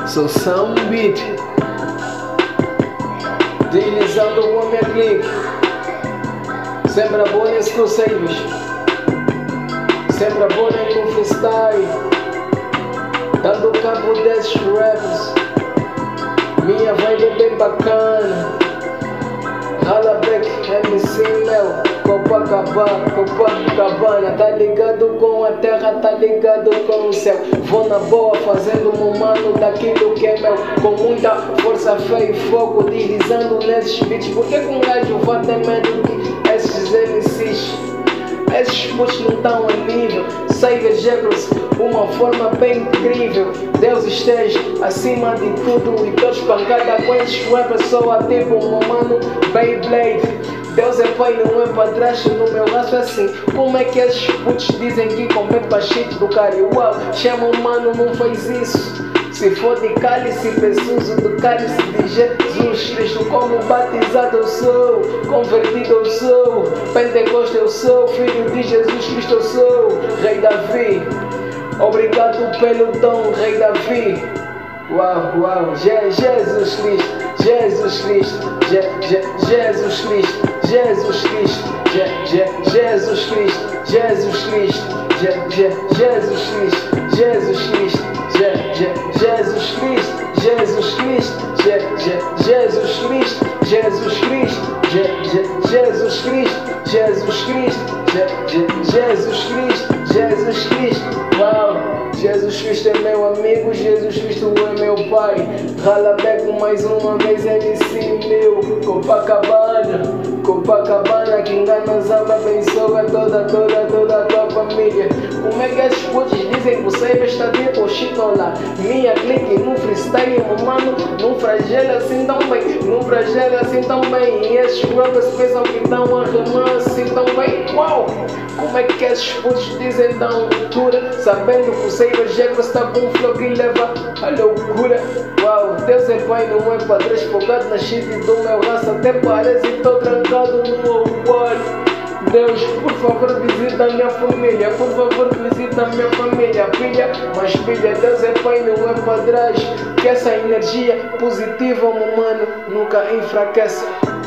Sou Sound Beat, utilizando o homem clique. Sempre a boa nesse conselhos, sempre a boa no freestyle, dando cabo desses rappers. Minha vibe é bem bacana. Ralabeck, MC Mel, Copacabana. Tá ligado com a terra, tá ligado com o céu. Vou na boa fazendo um mano daquilo que é meu, com muita força, fé e fogo, deslizando nesses beats. Porque com um gajo vai ter medo que esses MCs, esses putos não estão a nível. Saiga Jegros, uma forma bem incrível. Deus esteja acima de tudo e todos pancada com esses rappers. Sou a tipo um mano Beyblade. Deus é pai, não é padrasto. No meu laço é assim. Como é que esses putos dizem que compete pra shit do cara? Uau, chama o mano, não faz isso. Se for de cálice, preciso do cálice de Jesus Cristo. Como batizado eu sou, convertido eu sou, Pentecoste eu sou, filho de Jesus Cristo eu sou, Rei Davi. Obrigado pelo dom, Rei Davi. Uau, uau, Jesus Cristo, Jesus Cristo, Jesus Cristo, Jesus Cristo, Jesus Cristo, Jesus Cristo, Jesus Cristo, Jesus Cristo, Jesus Cristo, Jesus Cristo, Jesus Cristo, Jesus Cristo, Jesus Cristo, Jesus Cristo, Jesus Cristo, Jesus Cristo. Uau, Jesus Cristo é meu amigo, Jesus Cristo é meu pai. Ralabeck mais uma vez MC meu. Copacabana, que engana, zamba, abençoa toda a tua família. Como é que esses putos dizem que você está dentro ou chitola? Minha clique no freestyle, mano, não fragela assim tão bem, não fragela assim tão bem. E esses rappers pensam que estão a rimar assim tão bem. Uau, como é que esses putos dizem tão altura, sabendo que o Seiba Jegros está com um flow que leva a loucura. Uau, Deus é pai, não é padrão, focado na shit do meu raça. Até parece que tô trancado no award. Deus, por favor, visita a minha família. Por favor, visita a minha família. Filha, mas filha, Deus é pai, não é padrasto. Que essa energia positiva, meu mano, nunca enfraquece.